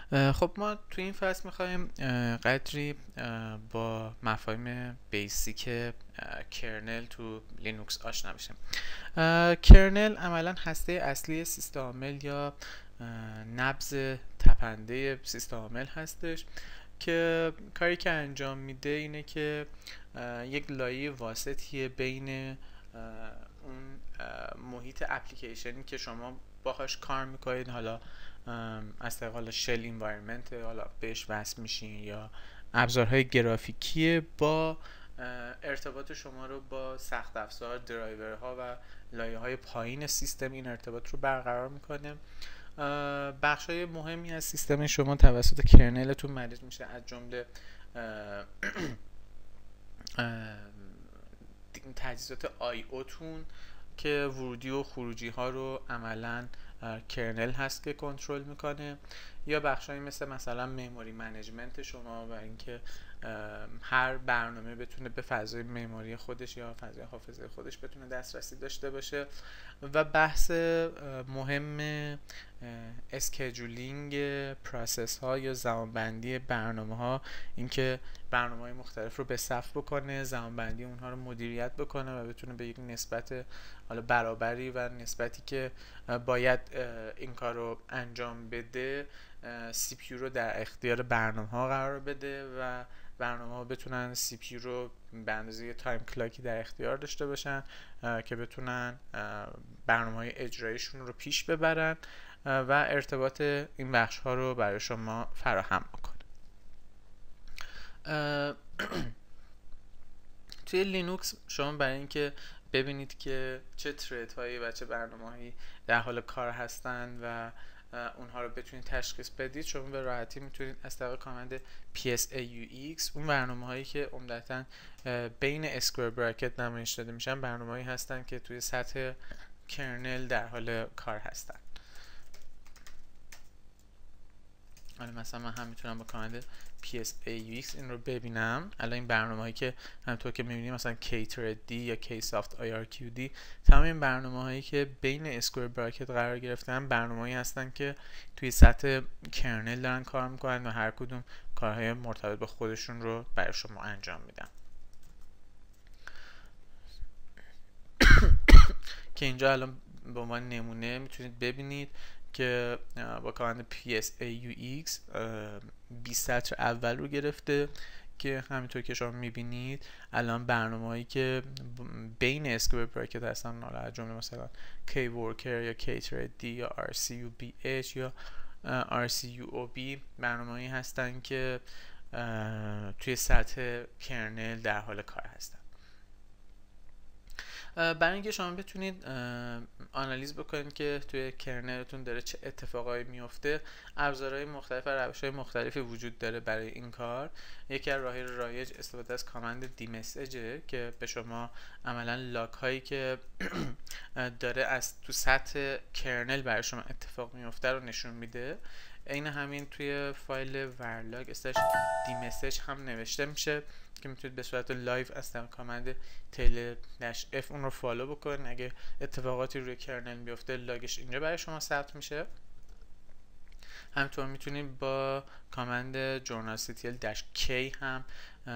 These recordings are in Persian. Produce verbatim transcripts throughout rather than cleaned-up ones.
خب ما تو این فصل میخوایم قدری با مفاهیم بیسیک کرنل تو لینوکس آشنا بشیم. کرنل عملا هسته اصلی سیستم عامل یا نبض تپنده سیستم عامل هستش که کاری که انجام میده اینه که یک لایه واسطیه بین اون محیط اپلیکیشنی که شما باهاش کار میکنید، حالا از طریق حالا شل انوایرمنت حالا بهش وصل میشین یا ابزارهای گرافیکی، با ارتباط شما رو با سخت افزار، درایورها و لایه های پایین سیستم این ارتباط رو برقرار میکنه. بخش های مهمی از سیستم شما توسط کرنلتون مریض میشه، از جمله تجهیزات آی او تون که ورودی و خروجی ها رو عملا کرنل هست که کنترل میکنه، یا بخشایی مثل مثلا مموری منیجمنت شما و اینکه هر برنامه بتونه به فضای مموری خودش یا فضای حافظه خودش بتونه دسترسی داشته باشه، و بحث مهم اسکیجولینگ پروسس ها یا زمانبندی برنامه ها، اینکه برنامه های مختلف رو به صف بکنه، زمانبندی اونها رو مدیریت بکنه و بتونه به یک نسبت حالا برابری و نسبتی که باید این کار رو انجام بده سی پی یو رو در اختیار برنامه ها قرار بده و برنامه ها بتونن سی پی یو رو به اندازه تایم کلاکی در اختیار داشته باشن که بتونن برنامه های اجرایشون رو پیش ببرن و ارتباط این بخش ها رو برای شما فراهم بکنه. توی لینوکس شما برای اینکه ببینید که چه ترید هایی و چه برنامه هایی در حال کار هستن و اونها رو بتونید تشخیص بدید، شما به راحتی میتونید از طریق کامند پی اس ای یو ایکس اون برنامه هایی که عمدتاً بین اسکوئر براکت نمایش داده میشن برنامه هایی هستن که توی سطح کرنل در حال کار هستن. حالا مثلا من هم میتونم با کامند پی اس ای یو ایکس این رو ببینم. الان این برنامه هایی که همونطور که میبینیم مثلا K-Thread یا Ksoft آی آر کیو دی، تمام این برنامه هایی که بین اسکوئر براکت قرار گرفتن برنامه هایی هستن که توی سطح کرنل دارن کار میکنن و هر کدوم کارهای مرتبط با خودشون رو برای شما انجام میدن. که اینجا الان به عنوان نمونه میتونید ببینید که با کامند پی اس ای یو ایکس بیست سطر اول رو گرفته که همینطور که شما میبینید الان برنامه هایی که بین اسکوئر براکت هستن، از جمله مثلا Kworker یا K-Thread یا آر سی یو بی اچ یا آر سی یو او بی برنامه هایی هستن که توی سطح کرنل در حال کار هستن. برای اینکه شما بتونید آنالیز بکنید که توی کرنلتون داره چه اتفاقایی میفته، ابزارهای مختلف و روش‌های مختلفی وجود داره برای این کار. یکی از راه‌های رایج استفاده از کامند دی مسیجه که به شما عملاً لاگ هایی که داره از تو سطح کرنل برای شما اتفاق میفته رو نشون میده. این همین توی فایل ورلاگ استش دی مسیج هم نوشته میشه که میتونید به صورت لایو از طریق کامند تیل داش اف اون رو فالو بکنید. اگه اتفاقاتی روی کرنل بیفته لاگش اینجا برای شما ثبت میشه. همینطور میتونید با کامند جورنال سی تی ال داش کی هم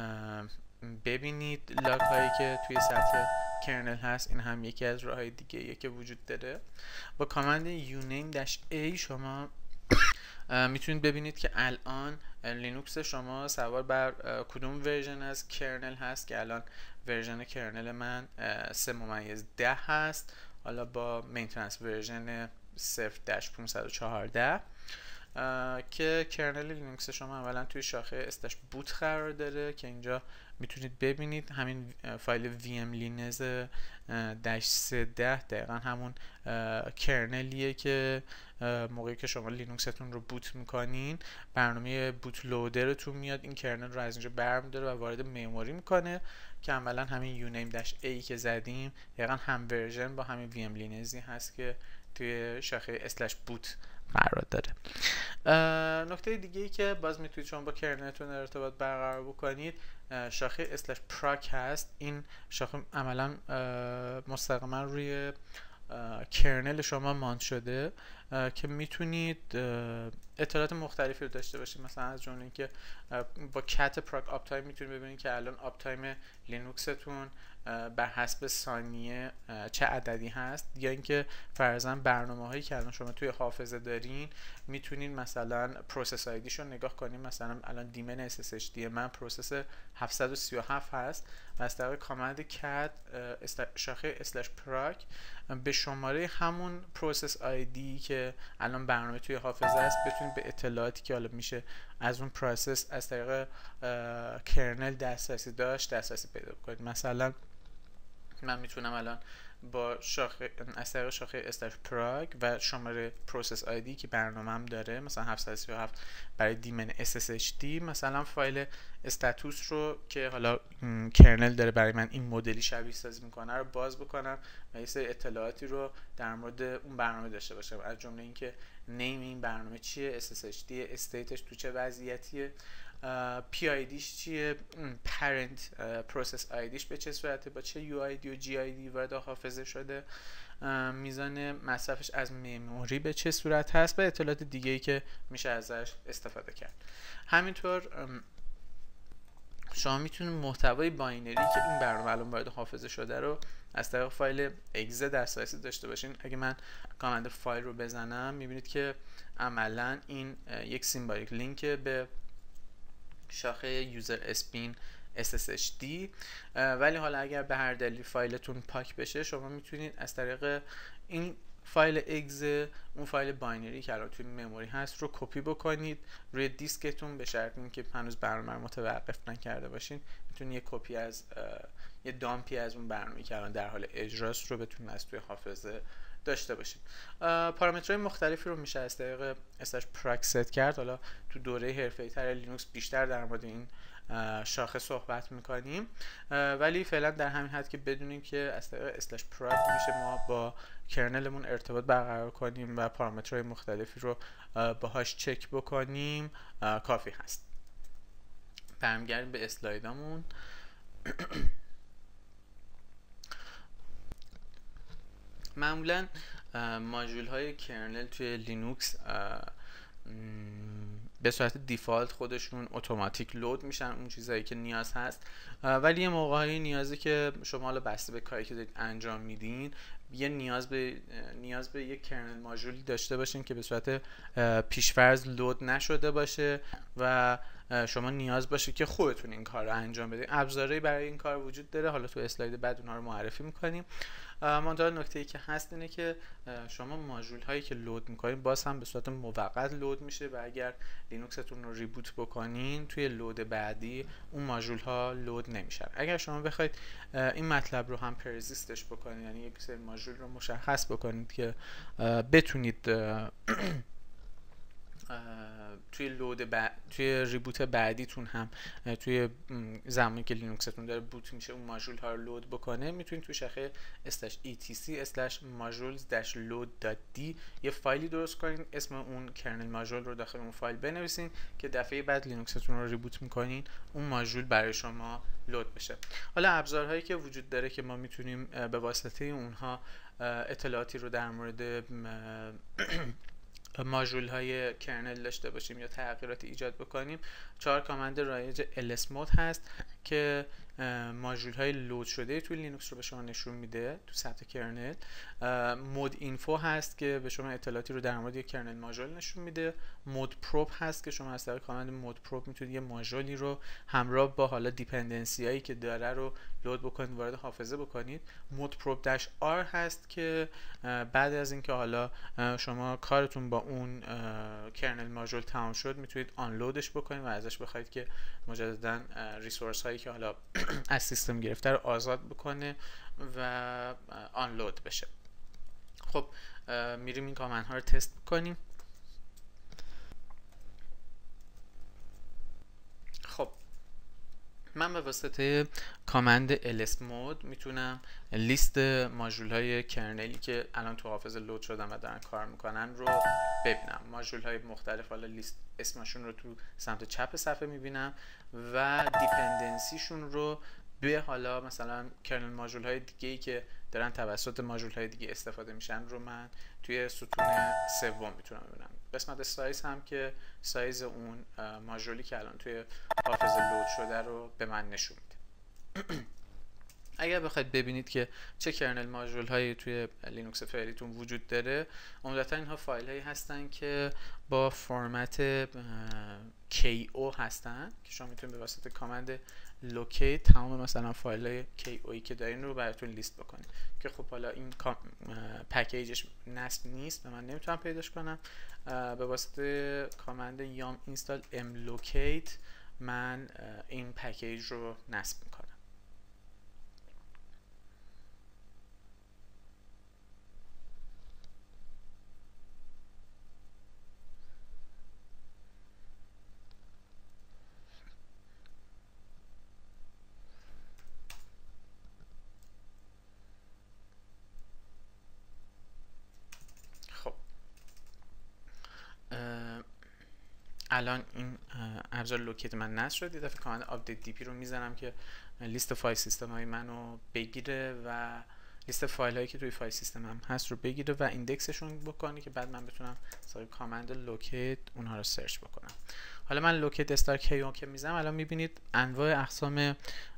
ببینید لاگ هایی که توی سطح کرنل هست. این هم یکی از راههای دیگه که وجود داره. با کامند یونیم داش ای شما میتونید ببینید که الان لینوکس شما سوار بر کدوم ورژن از کرنل هست، که الان ورژن کرنل من سه ممیز ده هست، حالا با مینتننس ورژن صفر داش پانصد و چهارده که کرنل لینوکس شما اولا توی شاخه استش بوت قرار داره که اینجا میتونید ببینید. همین فایل وی ام لینز داش سیزده دقیقا همون کرنلیه که موقعی که شما لینوکستون رو بوت میکنین برنامه بوت لودرتون میاد، این کرنل رو از اینجا برمی‌داره و وارد مموری میکنه که عملا همین یونیم داش ای که زدیم دقیقا هم ورژن با همین وی ام لینزی هست که توی شاخه اسلش بوت قرار داره. نکته دیگه ای که باز میتونید شما با کرنلتون ارتباط برقرار بکنید شاخه اسلش پراک هست. این شاخه عملا مستقیما روی کرنل شما مانت شده که میتونید اطلاعات مختلفی رو داشته باشید، مثلا از جمله اینکه با کت پراگ آپ تایم میتونید ببینید که الان آپ تایم لینوکستون بر حسب ثانیه چه عددی هست، یا اینکه فرضاً برنامه هایی که الان شما توی حافظه دارین میتونین مثلا پروسس آیدیشو نگاه کنیم. مثلا الان دیمن اس اس اچ دی من پروسس هفتصد و سی و هفت هست و از طریق کامند کد شاخه اسلش پراگ به شماره همون پروسس آیدی که الان برنامه توی حافظه است بتونید به اطلاعاتی که حالا میشه از اون پروسس از طریق کرنل دسترسی داشت دسترسی پیدا کنید. مثلا من میتونم الان با شاخه از طریق شاخه اسلش پراگ و شماره پروسس آیدی که برنامه‌ام داره مثلا هفتصد و سی و هفت برای دیمن اس اس اچ دی مثلا فایل استاتوس رو که حالا کرنل داره برای من این مدلی شبیه سازی میکنه رو باز بکنم و یه سری اطلاعاتی رو در مورد اون برنامه داشته باشم، از جمله اینکه نیم این برنامه چیه، اس اس اچ دی استیتش تو چه وضعیتیه، پی آی دیش چیه، پرنت پروسس آیدیش به چه صورته، با چه یو آی دی و جی آی دی وارد حافظه شده، میزان مصرفش از مموری به چه صورت هست و اطلاعات دیگه ای که میشه ازش استفاده کرد. همینطور شما میتونید محتوای باینری که این برنامه الان وارد حافظه شده رو از طریق فایل اگزه دسترسی داشته باشین. اگه من کامند فایل رو بزنم میبینید که عملا این یک سیمبولیک لینک به شاخه یوزر اسپین اس اس اچ دی، ولی حالا اگر به هر دلیل فایلتون پاک بشه شما میتونید از طریق این فایل اگزه اون فایل باینری که الان توی مموری هست رو کپی بکنید روی دیسکتون، به شرط اینکه هنوز برنامه رو متوقف نکرده باشین میتونید یه کپی از یه دامپی از اون برنامه‌ای که الان در حال اجراست رو بتونید از توی حافظه داشته باشید. پارامترهای مختلفی رو میشه از طریق اسلش پراگ ست کرد. حالا تو دوره حرفه‌ای تر لینوکس بیشتر در مورد این شاخه صحبت میکنیم، ولی فعلا در همین حد که بدونیم که از طریق اسلش پراگ میشه ما با کرنلمون ارتباط برقرار کنیم و پارامترهای مختلفی رو باهاش چک بکنیم کافی هست. برمیگردیم به اسلایدامون. معمولا ماژول های کرنل توی لینوکس به صورت دیفالت خودشون اتوماتیک لود میشن اون چیزایی که نیاز هست، ولی یه موقعی نیازی که شما حالا بسته به کاری که دارید انجام میدین یه نیاز به نیاز به یک کرنل ماژولی داشته باشین که به صورت پیشفرض لود نشده باشه و شما نیاز باشه که خودتون این کار رو انجام بدید. ابزاری برای این کار وجود داره، حالا تو اسلاید بعد اونها رو معرفی میکنیم. منتها نکته ای که هست اینه که شما ماژول هایی که لود میکنین باز هم به صورت موقت لود میشه و اگر لینوکستون رو ریبوت بکنین توی لود بعدی اون ماژول ها لود نمیشن. اگر شما بخواید این مطلب رو هم پرزیستش بکنید، یعنی یک سری ماژول رو مشخص بکنید که بتونید توی لود ب... توی ریبوت بعدیتون هم توی زمانی که لینوکستون داره بوت میشه اون ماژول ها رو لود بکنه، میتونید توی شاخه etc/modules-load.d یه فایلی درست کنین، اسم اون کرنل ماژول رو داخل اون فایل بنویسین که دفعه بعد لینوکستون رو ریبوت میکنین اون ماژول برای شما لود بشه. حالا ابزارهایی که وجود داره که ما میتونیم به واسطه اونها اطلاعاتی رو در مورد ماژول های کرنل داشته باشیم یا تغییراتی ایجاد بکنیم، چهار کامند رایج lsmod هست که ماژول های لود شده توی لینوکس رو به شما نشون میده تو سطح کرنل. مود اینفو هست که به شما اطلاعاتی رو در مورد یک کرنل ماژول نشون میده. مود پروب هست که شما از طریق کامند مود پروب میتونید یه ماژولی رو همراه با حالا دیپندنسی هایی که داره رو لود بکنید وارد حافظه بکنید. مود پروب داش آر هست که بعد از اینکه حالا شما کارتون با اون کرنل ماژول تمام شد میتونید آنلودش بکنید و ازش بخواید که مجددا ریسورس هایی که حالا از سیستم گرفته رو آزاد بکنه و آنلود بشه. خب میریم این کامند ها رو تست بکنیم. خب من به واسطه کامند lsmod میتونم لیست ماژول های کرنلی که الان تو حافظه لود شدن و دارن کار میکنن رو ببینم. ماژول های مختلف حالا لیست اسمشون رو تو سمت چپ صفحه میبینم و دیپندنسیشون رو به حالا مثلا کرنل ماژول های دیگه ای که دارن توسط ماژول های دیگه استفاده میشن رو من توی ستون سوم میتونم ببینم. قسمت سایز هم که سایز اون ماژولی که الان توی حافظه لود شده رو به من نشون میده. اگر بخواید ببینید که چه کرنل ماژول هایی توی لینوکس فعلیتون وجود داره، عمدتا اینها فایل هایی هستن که با فرمت کی او هستن که شما میتونید به واسطه کامند locate تمام مثلا فایل های کی او ای که دارین رو براتون لیست بکنید که خب حالا این پکیجش نصب نیست و من نمیتونم پیداش کنم. به واسطه کامند یام اینستال mlocate من این پکیج رو نصب میکنم. الان این ابزار لوکیت من نصب شد. یه دفعه کامند آپدیت دی پی رو میزنم که لیست فایل سیستم های منو بگیره و لیست فایل هایی که توی فایل سیستم هم هست رو بگیره و ایندکسشون بکنه که بعد من بتونم با کامند لوکیت اونها رو سرچ بکنم. حالا من لوکیت استار کی او که میزنم الان میبینید انواع اقسام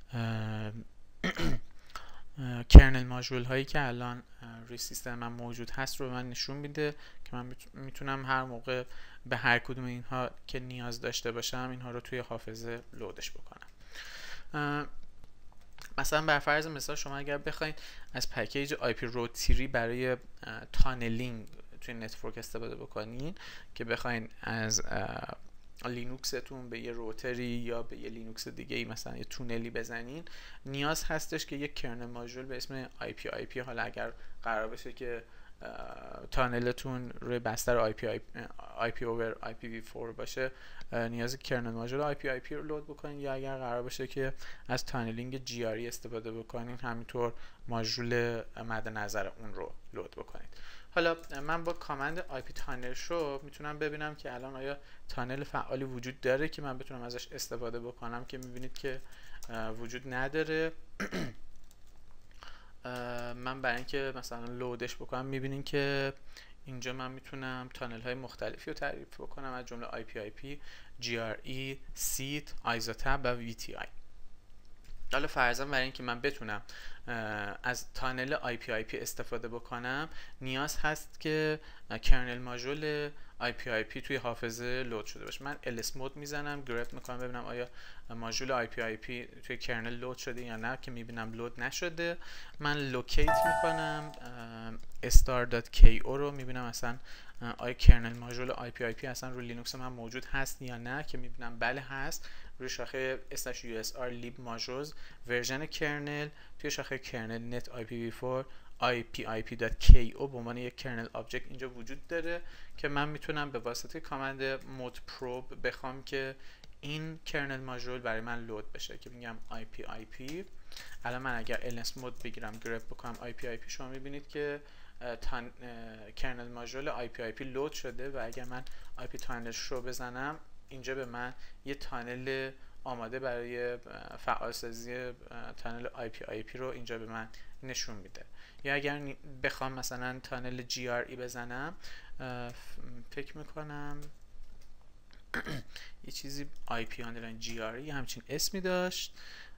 کرنل ماژول هایی که الان روی سیستم من موجود هست رو من نشون میده که من میتونم هر موقع به هر کدوم اینها که نیاز داشته باشم اینها رو توی حافظه لودش بکنم. مثلا بر فرض مثال شما اگر بخواید از پکیج آی پی رود تری برای تانلینگ توی نتورک استفاده بکنین که بخواید از لینوکستون به یه روتری یا به یه لینوکس دیگه ای مثلا یه تونلی بزنین، نیاز هستش که یک کرنل ماژول به اسم آی پی آی پی، حالا اگر قرار بشه که تانلتون روی بستر آی پی آی پی over آی پی وی فور باشه، نیاز کرنل ماژول آی پی آی پی رو لود بکنین، یا اگر قرار باشه که از تانلینگ جی آر ای استفاده بکنین همینطور ماژول مد نظر اون رو لود بکنید. حالا من با کامند آی پی تانل شو میتونم ببینم که الان آیا تانل فعالی وجود داره که من بتونم ازش استفاده بکنم، که میبینید که وجود نداره. من برای اینکه مثلا لودش بکنم میبینین که اینجا من میتونم تانل های مختلفی رو تعریف بکنم از جمله آی پی آی پی، جی آر ای، سیت، آیزوتب و وی تی آی. حالا فرضاً برای اینکه من بتونم از تانل آی پی آی پی استفاده بکنم نیاز هست که کرنل ماژول آی پی آی پی توی حافظه لود شده باشه. من ls مود میزنم، گرپ میکنم ببینم آیا ماژول آی پی آی پی توی کرنل لود شده یا نه، که میبینم لود نشده. من لوکیت میکنم star.ko رو، میبینم اصلا آیا کرنل ماژول آی پی آی پی اصلا روی لینوکس من موجود هست یا نه، که میبینم بله هست. روی شاخه slash usr lib modules ورژن کرنل توی شاخه کرنل net آی پی وی فور آی پی آی پی دات کی او به عنوان یک کرنل آبجکت اینجا وجود داره که من میتونم به واسطه کامند مود پروب بخوام که این کرنل ماژول برای من لود بشه، که میگم آی پی آی پی. الان من اگر ls مود بگیرم گرپ بکنم آی پی آی پی، شما میبینید که تان کرنل ماژول آی پی آی پی لود شده و اگر من آی پی تانل شو بزنم اینجا به من یه تانل آماده برای فعالسازی تانل آی پی آی پی رو اینجا به من نشون میده. یا اگر بخوام مثلا تانل جی آر ای بزنم، فکر میکنم یه چیزی آی پی underline جی آر ای همچین اسمی داشت،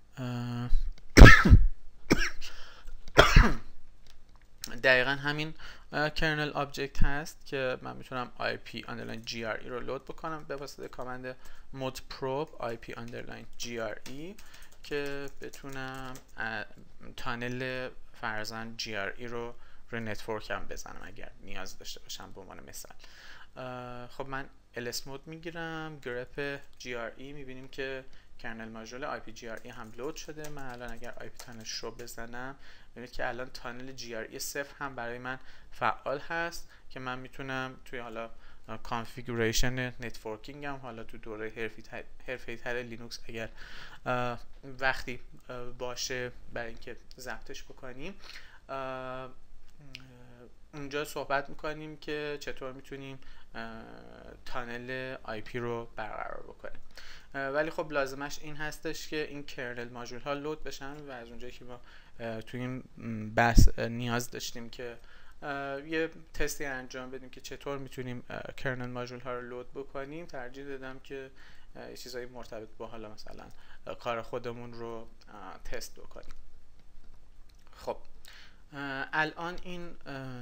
دقیقا همین کرنل آبجکت هست که من میتونم آی پی underline جی آر ای رو لود بکنم به واسطه کامند mod probe آی پی underline جی آر ای که بتونم تانل فرزن جی آر ای رو روی نتورک هم بزنم اگر نیاز داشته باشم. به عنوان مثال خب من ls مود میگیرم، گرپ جی آر ای، میبینیم که کرنل ماژول آی پی جی آر ای هم لود شده. من الان اگر آی پی تانل شو بزنم ببینید که الان تانل جی آر ای صفر هم برای من فعال هست که من میتونم توی حالا کانفیگوریشن نتورکینگ هم حالا تو دوره حرفه‌ای تر لینوکس اگر وقتی باشه برای اینکه ضبطش بکنیم اونجا صحبت میکنیم که چطور میتونیم تانل آی پی رو برقرار بکنیم. ولی خب لازمش این هستش که این کرنل ماژول ها لود بشن و از اونجایی که ما توی این بحث نیاز داشتیم که یه تستی انجام بدیم که چطور میتونیم کرنل ماژول ها رو لود بکنیم، ترجیح دادم که چیزایی مرتبط با حالا مثلا کار خودمون رو تست بکنیم. خب الان این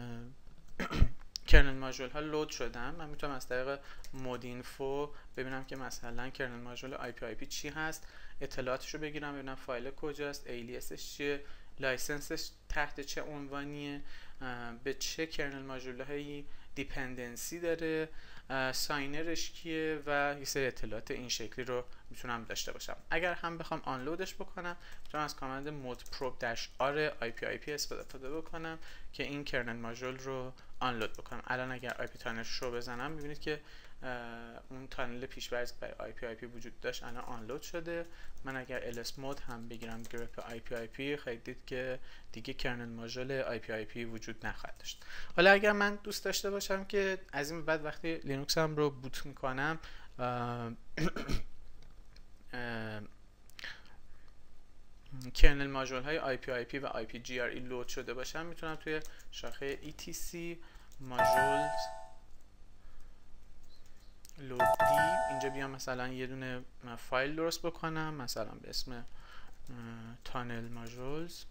کرنل ماژول ها لود شدن. من میتونم از طریق مود اینفو ببینم که مثلا کرنل ماژول آی پی آی پی چی هست، اطلاعاتش رو بگیرم، ببینم فایل کجاست، الیاسش چیه، لایسنسش تحت چه عنوانیه، به چه کرنل ماژول هایی دیپندنسی داره، ساینرش کیه و یه سری اطلاعات این شکلی رو میتونم داشته باشم. اگر هم بخوام آنلودش بکنم میتونم از کامند مود پروب داش آر آی پی آی پی استفاده بکنم که این کرنل ماژول رو آنلود بکنم. الان اگر آی پی تانلش رو بزنم میبینید که اون تانل پیش‌فرض برای آی پی آی پی وجود داشت الان آنلود شده. من اگر ال اس مود هم بگیرم گرپ آی پی آی پی خیلی دید که دیگه کرنل ماژول آی پی آی پی وجود نخواهد داشت. حالا اگر من دوست داشته باشم که از این بعد وقتی لینوکسم رو بوت میکنم کرنل ماژول های آی پی آی پی و آی پی جی آر ای لود شده باشم، میتونم توی شاخه ای تی سی ماژولز لود دی اینجا بیام مثلا یه دونه فایل درست بکنم، مثلا به اسم تانل ماژولز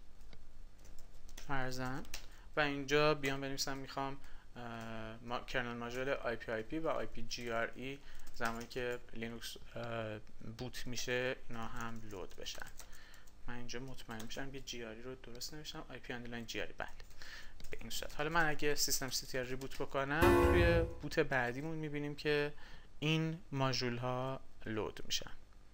فرزن، و اینجا بیام بنویسم میخوام کرنل ماژول آی پی آی پی و آی پی جی آر ای زمانی که لینوکس بوت میشه اینا هم لود بشن. من اینجا مطمئن میشم که جی آر ای رو درست نوشتم، آی پی اندرلاین جی آر ای. بله به این صورت. حالا من اگه سیستم سی تی آر ریبوت بکنم توی بوت بعدیمون میبینیم که این ماژول ها لود میشن.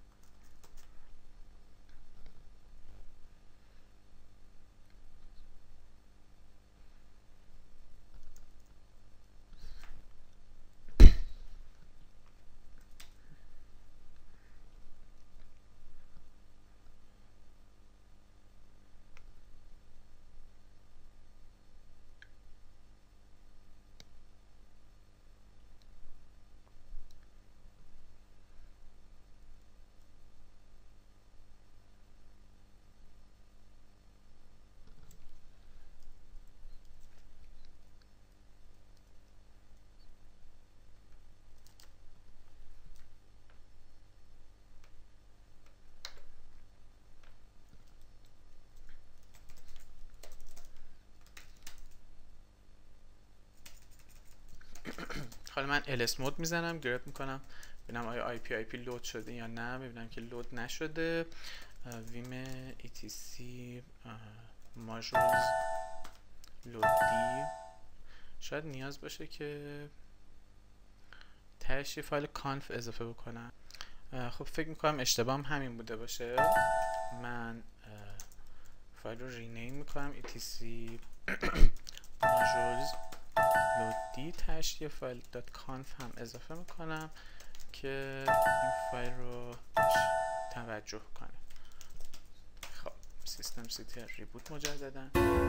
حالا من ال اس مود میزنم، گرپ میکنم ببینم آیا آی پی آی پی لود شده یا نه. میبینم که لود نشده. ویم ای تی سی ماژولز لود دی شاید نیاز باشه که تهش یه فایل کانف اضافه بکنم. خب فکر میکنم اشتباهم همین بوده باشه. من فایل رو رینیم میکنم ای تی سی ماژولز لود دی، تهش یه فایل دات کانف هم اضافه میکنم که این فایل رو توجه کنه. خب سیستم سی تی آر ریبوت مجددا.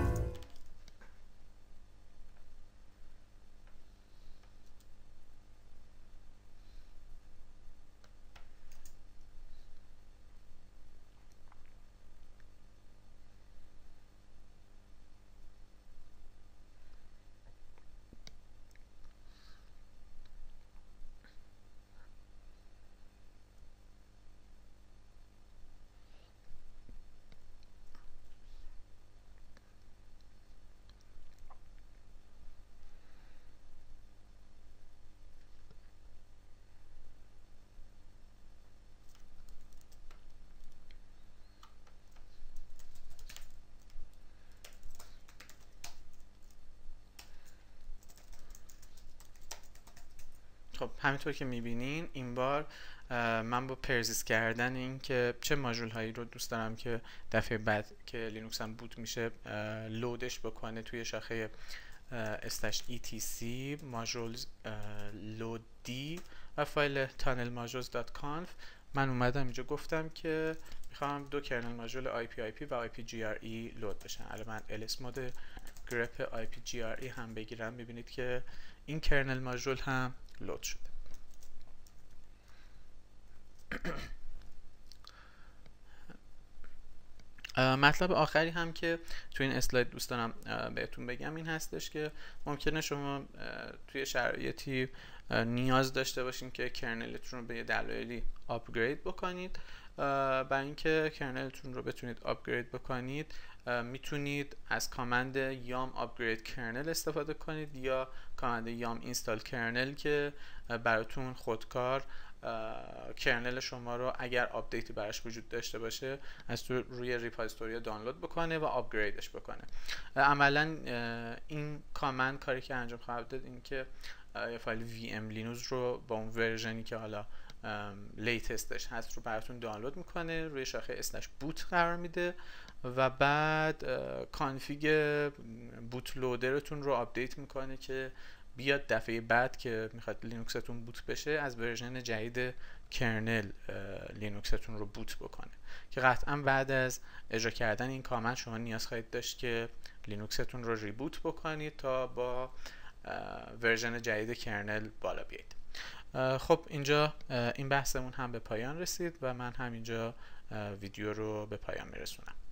خب همینطور که میبینین این بار من با پرزیس کردن این که چه ماژول هایی رو دوست دارم که دفعه بعد که لینوکس هم بوت میشه لودش بکنه توی شاخه استش ای تی سی ماژولز لود دی و فایل تانل ماژولز دات کانف، من اومدم اینجا گفتم که میخوام دو کرنل ماژول آی پی آی پی و آی پی جی آر ای لود بشن. الان من ال اس مود گرپ آی پی جی آر ای هم بگیرم، میبینید که این کرنل ماژول هم لود شده. مطلب آخری هم که تو این اسلاید دوست دارم بهتون بگم این هستش که ممکنه شما توی شرایطی نیاز داشته باشین که کرنلتون رو به یه دلایلی آپگرید بکنید. برای اینکه کرنلتون رو بتونید آپگرید بکنید میتونید از کامند یام آپگرید کرنل استفاده کنید یا کامند یام اینستال کرنل که براتون خودکار کرنل شما رو اگر آپدیتی براش وجود داشته باشه از تو روی ریپازیتوری دانلود بکنه و آپگریدش بکنه. عملا این کامند کاری که انجام خواهد داد این که یه فایل وی ام لینوکس رو با اون ورژنی که حالا لیتستش هست رو براتون دانلود میکنه، روی شاخه اسلش بوت قرار میده و بعد کانفیگ بوت لودرتون رو آپدیت میکنه که بیاد دفعه بعد که میخواد لینوکستون بوت بشه از ورژن جدید کرنل لینوکستون رو بوت بکنه، که قطعا بعد از اجرا کردن این کامند شما نیاز خواهید داشت که لینوکستون رو ریبوت بکنید تا با ورژن جدید کرنل بالا بیایید. خب اینجا این بحثمون هم به پایان رسید و من همینجا ویدیو رو به پایان میرسونم.